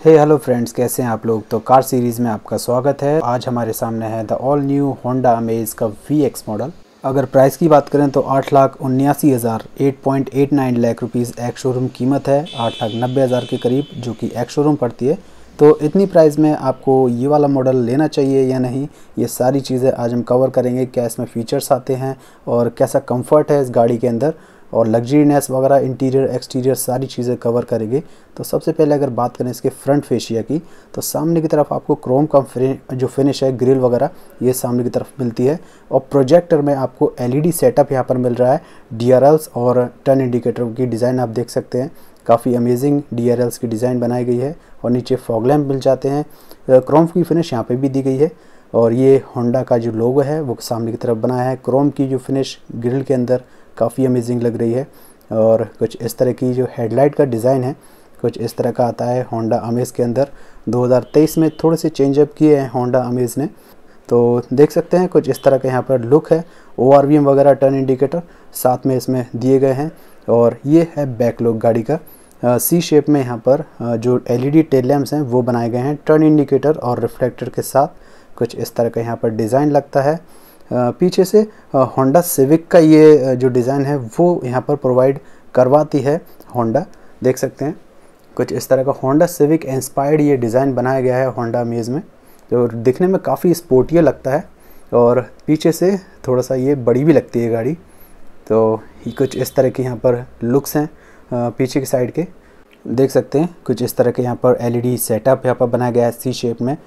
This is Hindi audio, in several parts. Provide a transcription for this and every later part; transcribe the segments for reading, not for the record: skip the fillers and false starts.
हेलो फ्रेंड्स, कैसे हैं आप लोग। तो कार सीरीज़ में आपका स्वागत है। आज हमारे सामने है the all new Honda Amaze का VX मॉडल। अगर प्राइस की बात करें तो 8,79,000 8.89 लाख रुपीज़ एक्स शोरूम कीमत है, 8,90,000 के करीब, जो कि एक्स शोरूम पड़ती है। तो इतनी प्राइस में आपको ये वाला मॉडल लेना चाहिए या नहीं, ये सारी चीज़ें आज हम कवर करेंगे। क्या इसमें फ़ीचर्स आते हैं और कैसा कंफर्ट है इस गाड़ी के अंदर, और लग्जरीनेस वगैरह, इंटीरियर एक्सटीरियर सारी चीज़ें कवर करेंगे। तो सबसे पहले अगर बात करें इसके फ्रंट फेशिया की, तो सामने की तरफ आपको क्रोम का जो फिनिश है, ग्रिल वगैरह, ये सामने की तरफ मिलती है। और प्रोजेक्टर में आपको LED सेटअप यहाँ पर मिल रहा है। DRLs और टर्न इंडिकेटर की डिज़ाइन आप देख सकते हैं, काफ़ी अमेजिंग DRLs की डिज़ाइन बनाई गई है। और नीचे फॉग लैम्प मिल जाते हैं। क्रोम की फिनिश यहाँ पर भी दी गई है। और ये होंडा का जो लोगो है वो सामने की तरफ बनाया है। क्रोम की जो फिनिश ग्रिल के अंदर काफ़ी अमेजिंग लग रही है। और कुछ इस तरह की जो हेडलाइट का डिज़ाइन है, कुछ इस तरह का आता है होंडा अमेज के अंदर। 2023 में थोड़े से चेंजअप किए हैं होंडा अमेज ने। तो देख सकते हैं कुछ इस तरह का यहाँ पर लुक है। ORVM वगैरह, टर्न इंडिकेटर साथ में इसमें दिए गए हैं। और ये है बैक लुक गाड़ी का। C शेप में यहाँ पर जो LED टेल लैम्प्स हैं वो बनाए गए हैं, टर्न इंडिकेटर और रिफ्लेक्टर के साथ। कुछ इस तरह का यहाँ पर डिज़ाइन लगता है। पीछे से होंडा सिविक का ये जो डिज़ाइन है वो यहाँ पर प्रोवाइड करवाती है होंडा। देख सकते हैं कुछ इस तरह का होंडा सिविक इंस्पायर्ड ये डिज़ाइन बनाया गया है होंडा अमेज में, जो दिखने में काफ़ी स्पोर्टियर लगता है। और पीछे से थोड़ा सा ये बड़ी भी लगती है गाड़ी। तो कुछ इस तरह के यहाँ पर लुक्स हैं पीछे की साइड के। देख सकते हैं कुछ इस तरह के यहाँ पर LED सेटअप यहाँ पर बनाया गया है C शेप में।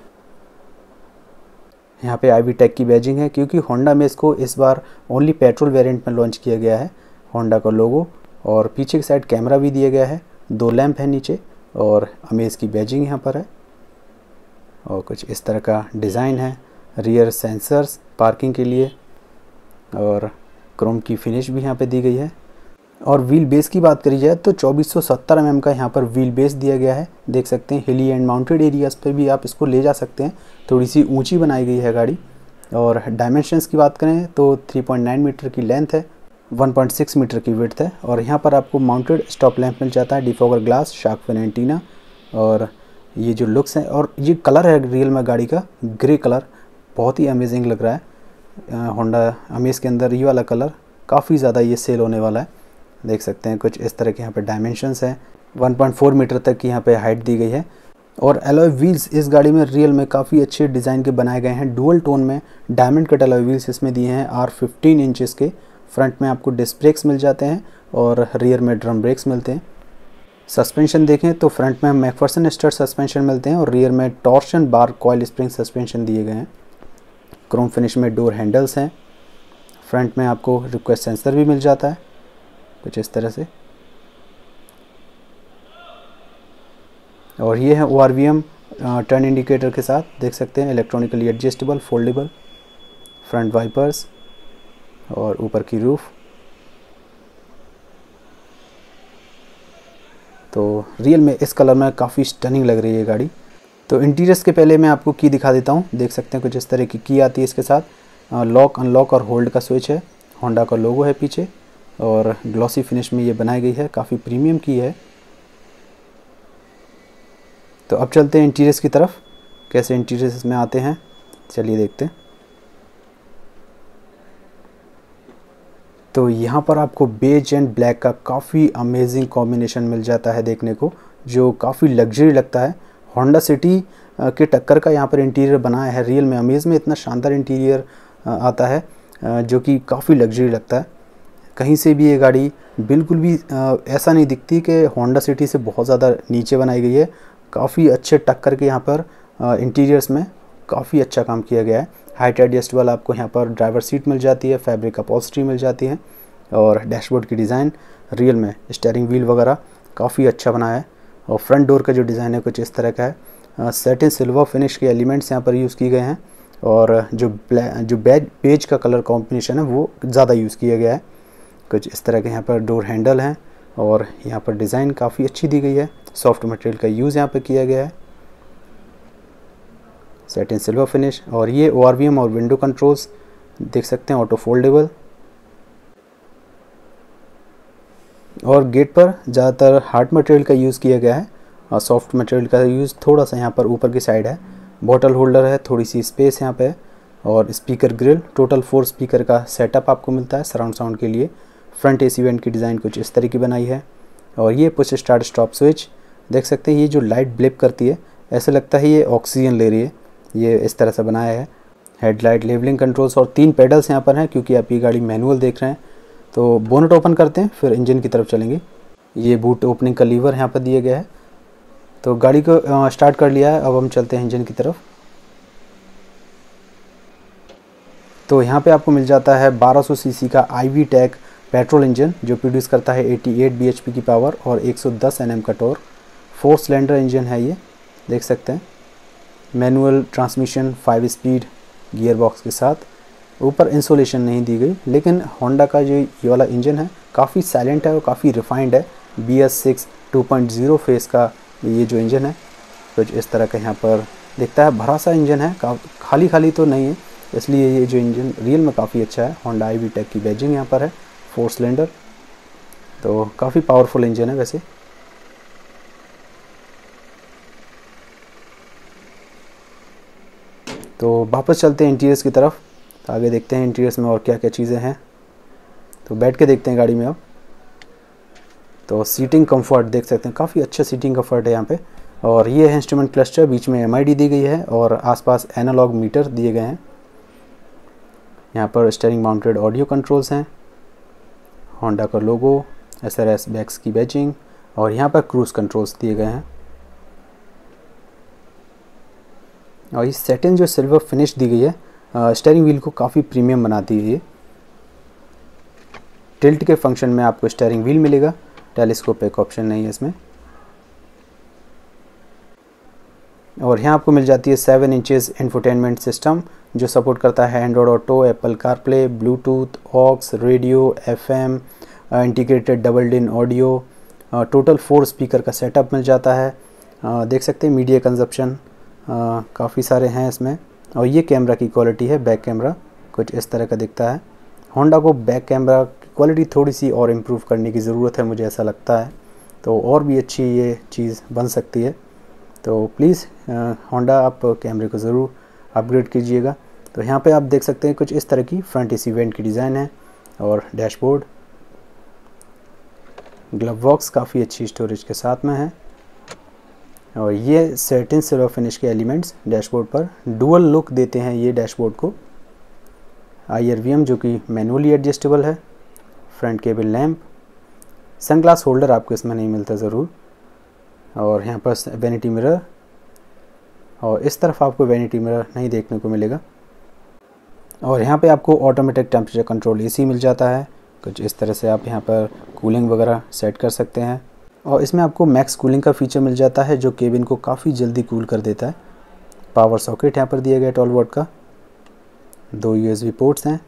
यहाँ पे IV टेक की बैजिंग है, क्योंकि होंडा में इसको इस बार ओनली पेट्रोल वेरिएंट में लॉन्च किया गया है होंडा का लोगो। और पीछे की साइड कैमरा भी दिया गया है, 2 लैंप है नीचे, और अमेज की बैजिंग यहाँ पर है। और कुछ इस तरह का डिज़ाइन है। रियर सेंसर्स पार्किंग के लिए, और क्रोम की फिनिश भी यहाँ पे दी गई है। और व्हील बेस की बात करी जाए तो 2470 mm का यहाँ पर व्हील बेस दिया गया है। देख सकते हैं हिली एंड माउंटेड एरियाज़ पे भी आप इसको ले जा सकते हैं। थोड़ी सी ऊंची बनाई गई है गाड़ी। और डायमेंशंस की बात करें तो 3.9 मीटर की लेंथ है, 1.6 मीटर की विड्थ है। और यहाँ पर आपको माउंटेड स्टॉप लैंप मिल जाता है, defogger glass, shark fin antenna. और ये जो लुक्स हैं, और ये कलर है रियल में गाड़ी का, ग्रे कलर, बहुत ही अमेजिंग लग रहा है। होंडा अमेज के अंदर ये वाला कलर काफ़ी ज़्यादा ये सेल होने वाला है। देख सकते हैं कुछ इस तरह के यहाँ पे डायमेंशंस हैं। 1.4 मीटर तक की यहाँ पे हाइट दी गई है। और एलॉय व्हील्स इस गाड़ी में रियल में काफ़ी अच्छे डिज़ाइन के बनाए गए हैं। डुअल टोन में डायमंड कट एलॉय व्हील्स इसमें दिए हैं, R15 इंचेस के। फ्रंट में आपको डिस्क ब्रेक्स मिल जाते हैं और रियर में ड्रम ब्रेक्स मिलते हैं। सस्पेंशन देखें तो फ्रंट में मैकफर्सन स्टड सस्पेंशन मिलते हैं और रियर में torsion bar coil spring suspension दिए गए हैं। क्रोम फिनिश में डोर हैंडल्स हैं। फ्रंट में आपको रिक्वेस्ट सेंसर भी मिल जाता है कुछ इस तरह से। और ये है ORVM टर्न इंडिकेटर के साथ, देख सकते हैं electronically adjustable foldable front wipers और ऊपर की रूफ। तो रियल में इस कलर में काफ़ी स्टनिंग लग रही है गाड़ी। तो इंटीरियर्स के पहले मैं आपको की दिखा देता हूँ। देख सकते हैं कुछ इस तरह की आती है इसके साथ। लॉक, अनलॉक और होल्ड का स्विच है। होंडा का लोगो है पीछे, और ग्लॉसी फिनिश में ये बनाई गई है, काफ़ी प्रीमियम की है। तो अब चलते हैं इंटीरियर्स की तरफ, कैसे इंटीरियर्स में आते हैं, चलिए देखते हैं। तो यहाँ पर आपको बेज एंड ब्लैक का काफ़ी अमेजिंग कॉम्बिनेशन मिल जाता है देखने को, जो काफ़ी लग्जरी लगता है। होंडा सिटी के टक्कर का यहाँ पर इंटीरियर बनाया है रियल में। अमेज में इतना शानदार इंटीरियर आता है जो कि काफ़ी लग्जरी लगता है। कहीं से भी ये गाड़ी बिल्कुल भी ऐसा नहीं दिखती कि होंडा सिटी से बहुत ज़्यादा नीचे बनाई गई है। काफ़ी अच्छे टक्कर के यहाँ पर इंटीरियर्स में काफ़ी अच्छा काम किया गया है। हाइट एडजस्टेबल आपको यहाँ पर ड्राइवर सीट मिल जाती है, फैब्रिक अपॉल्स्ट्री मिल जाती है। और डैशबोर्ड की डिज़ाइन रियल में, स्टीयरिंग व्हील वगैरह काफ़ी अच्छा बनाया है। और फ्रंट डोर का जो डिज़ाइन है कुछ इस तरह का है। सेटिन सिल्वर फिनिश के एलिमेंट्स यहाँ पर यूज़ किए गए हैं। और जो बेज का कलर कॉम्बिनेशन है वो ज़्यादा यूज़ किया गया है। कुछ इस तरह के यहाँ पर डोर हैंडल हैं, और यहाँ पर डिज़ाइन काफ़ी अच्छी दी गई है। सॉफ्ट मटेरियल का यूज़ यहाँ पर किया गया है, सेटिन सिल्वर फिनिश। और ये ORVM और विंडो कंट्रोल्स देख सकते हैं, ऑटो फोल्डेबल। और गेट पर ज़्यादातर हार्ड मटेरियल का यूज़ किया गया है। सॉफ्ट मटेरियल का यूज़ थोड़ा सा यहाँ पर ऊपर की साइड है। बॉटल होल्डर है, थोड़ी सी स्पेस यहाँ पे है। और स्पीकर ग्रिल, टोटल 4 स्पीकर का सेटअप आपको मिलता है सराउंड साउंड के लिए। फ्रंट एसी वेंट की डिज़ाइन कुछ इस तरह की बनाई है। और ये पुश स्टार्ट स्टॉप स्विच देख सकते हैं, ये जो लाइट ब्लिप करती है ऐसे लगता है ये ऑक्सीजन ले रही है, ये इस तरह से बनाया है। हेडलाइट लेवलिंग कंट्रोल्स और 3 पेडल्स यहाँ पर हैं, क्योंकि आप ये गाड़ी मैनुअल देख रहे हैं। तो बोनट ओपन करते हैं, फिर इंजन की तरफ चलेंगे। ये बूट ओपनिंग का लीवर यहाँ पर दिया गया है। तो गाड़ी को स्टार्ट कर लिया है, अब हम चलते हैं इंजन की तरफ। तो यहाँ पे आपको मिल जाता है 1200 सीसी का IV-TEC पेट्रोल इंजन, जो प्रोड्यूस करता है 88 bhp की पावर और 110 Nm का टॉर्क। 4 सिलेंडर इंजन है ये, देख सकते हैं। Manual transmission 5 speed gearbox के साथ। ऊपर इंसुलेशन नहीं दी गई, लेकिन होंडा का जो ये वाला इंजन है काफ़ी साइलेंट है और काफ़ी रिफाइंड है। BS6 2.0 फेस का ये जो इंजन है कुछ इस तरह का यहाँ पर दिखता है। भरा सा इंजन है, खाली खाली तो नहीं है, इसलिए ये जो इंजन रियल में काफ़ी अच्छा है। होंडा IV-TEC की बैजिंग यहाँ पर है। 4 सिलेंडर, तो काफ़ी पावरफुल इंजन है वैसे। तो वापस चलते हैं इंटीरियर्स की तरफ, तो आगे देखते हैं इंटीरियर्स में और क्या क्या चीज़ें हैं। तो बैठ के देखते हैं गाड़ी में अब। तो सीटिंग कंफर्ट देख सकते हैं, काफ़ी अच्छा सीटिंग कंफर्ट है यहाँ पे। और ये है इंस्ट्रूमेंट क्लस्टर, बीच में MID दी गई है और आसपास एनालॉग मीटर दिए गए हैं। यहाँ पर स्टीयरिंग माउंटेड ऑडियो कंट्रोल्स हैं, होंडा का लोगो, SRS बैक्स की बैजिंग और यहाँ पर क्रूज़ कंट्रोल्स दिए गए हैं। और ये सैटिन जो सिल्वर फिनिश दी गई है स्टीयरिंग व्हील को काफ़ी प्रीमियम बनाती है। ये टिल्ट के फंक्शन में आपको स्टीयरिंग व्हील मिलेगा, टेलीस्कोप एक ऑप्शन नहीं है इसमें। और यहाँ आपको मिल जाती है 7 इंचेस इंफोटेनमेंट सिस्टम, जो सपोर्ट करता है Android Auto, Apple CarPlay, Bluetooth, aux, radio, FM, integrated double din audio. Total 4 speaker का सेटअप मिल जाता है। देख सकते हैं मीडिया कंजप्शन काफ़ी सारे हैं इसमें। और ये कैमरा की क्वालिटी है, बैक कैमरा कुछ इस तरह का दिखता है। होंडा को बैक कैमरा की क्वालिटी थोड़ी सी और इम्प्रूव करने की ज़रूरत है, मुझे ऐसा लगता है। तो और भी अच्छी ये चीज़ बन सकती है। तो प्लीज़ होंडा आप कैमरे को ज़रूर अपग्रेड कीजिएगा। तो यहाँ पे आप देख सकते हैं कुछ इस तरह की फ्रंट एसी वेंट की डिज़ाइन है। और डैशबोर्ड, ग्लव बॉक्स काफ़ी अच्छी स्टोरेज के साथ में है। और ये सैटिन सिल्वर फिनिश के एलिमेंट्स डैशबोर्ड पर डुअल लुक देते हैं ये डैशबोर्ड को। IRVM जो कि मैनुअली एडजस्टेबल है। Front cable lamp, sunglass holder आपको इसमें नहीं मिलता ज़रूर। और यहाँ पर वैनिटी मिरर, और इस तरफ आपको वैनिटी मिरर नहीं देखने को मिलेगा। और यहाँ पे आपको ऑटोमेटिक टेम्परेचर कंट्रोल AC मिल जाता है। कुछ इस तरह से आप यहाँ पर कूलिंग वगैरह सेट कर सकते हैं। और इसमें आपको मैक्स कूलिंग का फीचर मिल जाता है, जो केबिन को काफ़ी जल्दी कूल कर देता है। पावर सॉकेट यहाँ पर दिया गया 12 वोल्ट का। 2 USB पोर्ट्स हैं।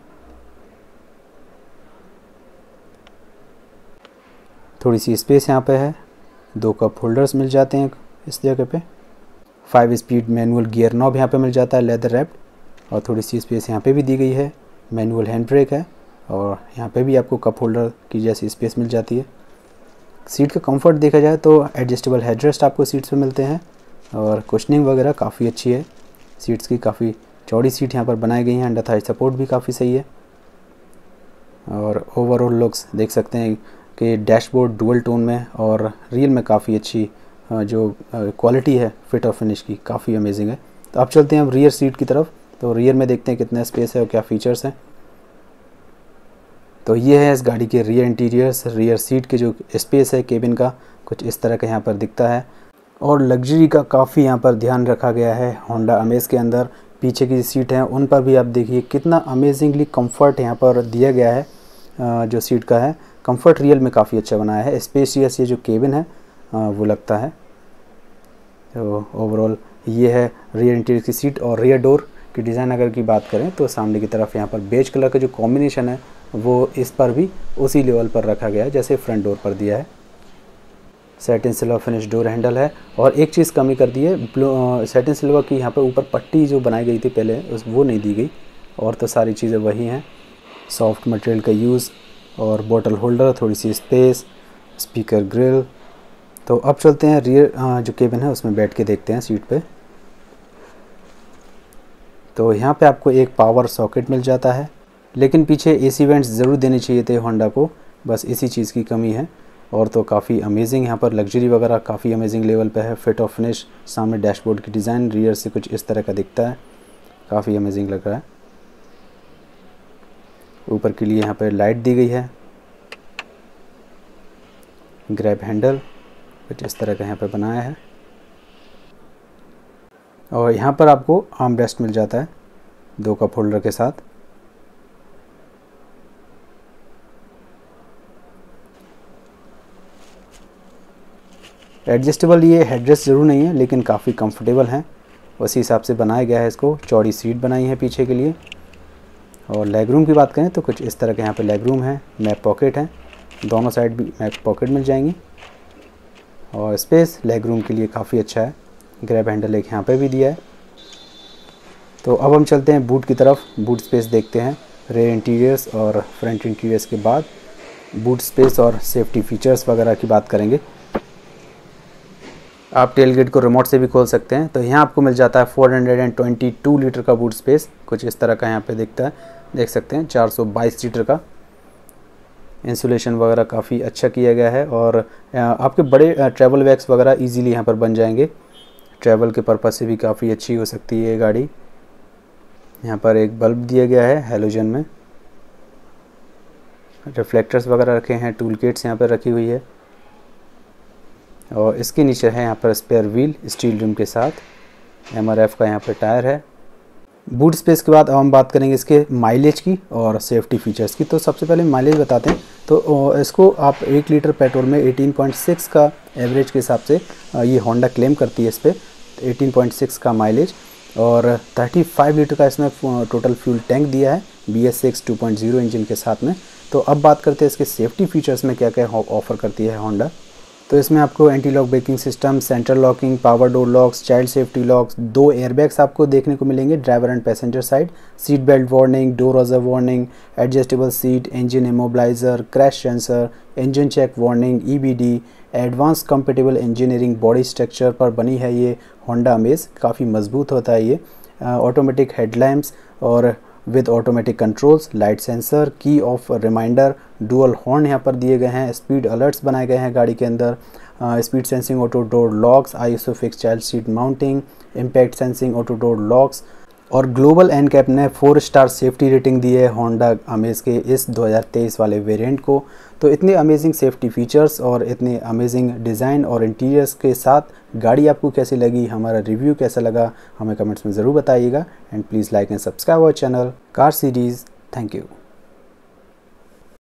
थोड़ी सी स्पेस यहाँ पे है। 2 कप होल्डर्स मिल जाते हैं इस जगह पे। 5 स्पीड मैनुअल गियर नॉब यहाँ पे मिल जाता है, लेदर रैप्ड। और थोड़ी सी स्पेस यहाँ पे भी दी गई है। मैनुअल हैंड ब्रेक है और यहाँ पे भी आपको कप होल्डर की जैसी स्पेस मिल जाती है। सीट का कंफर्ट देखा जाए तो एडजस्टेबल हेडरेस्ट आपको सीट्स पे मिलते हैं और कुशनिंग वगैरह काफ़ी अच्छी है। सीट्स की काफ़ी चौड़ी सीट यहाँ पर बनाई गई हैं। अंडर थाई सपोर्ट भी काफ़ी सही है। और ओवरऑल लुक्स देख सकते हैं कि डैशबोर्ड डुअल टोन में और रियल में काफ़ी अच्छी जो क्वालिटी है फिट और फिनिश की, काफ़ी अमेजिंग है। तो अब चलते हैं अब रियर सीट की तरफ। तो रियर में देखते हैं कितना स्पेस है और क्या फ़ीचर्स हैं। तो ये है इस गाड़ी के रियर इंटीरियर्स। रियर सीट के जो स्पेस है केबिन का कुछ इस तरह का यहाँ पर दिखता है। और लग्जरी का काफ़ी यहाँ पर ध्यान रखा गया है होंडा अमेज के अंदर। पीछे की सीट हैं उन पर भी आप देखिए कितना अमेजिंगली कंफर्ट यहाँ पर दिया गया है। जो सीट का है कंफर्ट रियल में काफ़ी अच्छा बनाया है। स्पेशियस ये जो केबिन है वो लगता है। तो ओवरऑल ये है रियर इंटीरियर की सीट। और रियर डोर की डिज़ाइन अगर की बात करें तो सामने की तरफ यहाँ पर बेज कलर का जो कॉम्बिनेशन है वो इस पर भी उसी लेवल पर रखा गया है जैसे फ्रंट डोर पर दिया है। Satin silver finish door handle है। और एक चीज़ कमी कर दी है, सैटिन सिल्वर की यहाँ पर ऊपर पट्टी जो बनाई गई थी पहले वो नहीं दी गई, और तो सारी चीज़ें वही हैं। सॉफ्ट मटेरियल का यूज़ और बॉटल होल्डर, थोड़ी सी स्पेस, स्पीकर ग्रिल, तो अब चलते हैं रियर जो केबिन है उसमें बैठ के देखते हैं सीट पे। तो यहाँ पे आपको एक पावर सॉकेट मिल जाता है, लेकिन पीछे एसी वेंट्स ज़रूर देने चाहिए थे होंडा को, बस इसी चीज़ की कमी है। और तो काफ़ी अमेजिंग, यहाँ पर लग्जरी वगैरह काफ़ी अमेजिंग लेवल पे है। फिट और फिनिश, सामने डैशबोर्ड की डिज़ाइन रियर से कुछ इस तरह का दिखता है, काफ़ी अमेजिंग लग रहा है। ऊपर के लिए यहाँ पर लाइट दी गई है। ग्रैब हैंडल कुछ इस तरह का यहाँ पर बनाया है, और यहाँ पर आपको आर्म रेस्ट मिल जाता है 2 कप होल्डर के साथ। एडजस्टेबल ये हेडरेस्ट ज़रूर नहीं है, लेकिन काफ़ी कंफर्टेबल हैं, उसी हिसाब से बनाया गया है इसको। चौड़ी सीट बनाई है पीछे के लिए। और लेग रूम की बात करें तो कुछ इस तरह के यहाँ पे लेग रूम है। मैप पॉकेट है, दोनों साइड भी मैप पॉकेट मिल जाएंगी, और स्पेस लेग रूम के लिए काफ़ी अच्छा है। ग्रैब हैंडल एक यहाँ पे भी दिया है। तो अब हम चलते हैं बूट की तरफ, बूट स्पेस देखते हैं। रेयर इंटीरियर्स और फ्रंट इंटीरियर्स के बाद बूट स्पेस और सेफ्टी फीचर्स वगैरह की बात करेंगे। आप टेल गेट को रिमोट से भी खोल सकते हैं। तो यहाँ आपको मिल जाता है 422 लीटर का बूट स्पेस, कुछ इस तरह का यहाँ पे दिखता है, देख सकते हैं 422 लीटर का। इंसुलेशन वगैरह काफ़ी अच्छा किया गया है, और आपके बड़े ट्रैवल बैग्स वगैरह इजीली यहाँ पर बन जाएंगे। ट्रैवल के पर्पज़ से भी काफ़ी अच्छी हो सकती है ये गाड़ी। यहाँ पर एक बल्ब दिया गया है हैलोजन में, रिफ्लेक्टर्स वगैरह रखे हैं, टूल किट्स यहाँ पर रखी हुई है, और इसके नीचे है यहाँ पर स्पेयर व्हील स्टील रिम के साथ। MRF का यहाँ पर टायर है। बूट स्पेस के बाद अब हम बात करेंगे इसके माइलेज की और सेफ्टी फीचर्स की। तो सबसे पहले माइलेज बताते हैं। तो इसको आप 1 लीटर पेट्रोल में 18.6 का एवरेज के हिसाब से ये होंडा क्लेम करती है इस पर, 18.6 का माइलेज। और 35 लीटर का इसमें टोटल फ्यूल टैंक दिया है BS6 2.0 इंजन के साथ में। तो अब बात करते हैं इसके सेफ्टी फीचर्स में क्या क्या ऑफ़र करती है होंडा। तो इसमें आपको anti lock braking system, central locking, power door locks, child safety locks, 2 airbags आपको देखने को मिलेंगे driver and passenger side, seat belt warning, door hazard warning, adjustable seat, engine immobiliser, crash sensor, engine check warning, EBD, advance compatible engineering body structure पर बनी है ये होंडा अमेज। काफ़ी मजबूत होता है ये। ऑटोमेटिक हेडलैम्प्स और with automatic controls, light sensor, key off reminder, dual horn यहाँ पर दिए गए हैं, स्पीड अलर्ट्स बनाए गए हैं गाड़ी के अंदर, speed sensing auto door locks, ISOFIX child seat mounting, impact sensing auto door locks. और ग्लोबल एनकैप ने 4 स्टार सेफ्टी रेटिंग दी है होंडा अमेज के इस 2023 वाले वेरिएंट को। तो इतने अमेजिंग सेफ्टी फीचर्स और इतने अमेजिंग डिज़ाइन और इंटीरियर्स के साथ गाड़ी आपको कैसी लगी, हमारा रिव्यू कैसा लगा, हमें कमेंट्स में ज़रूर बताइएगा। And please like and subscribe our channel car series. Thank you.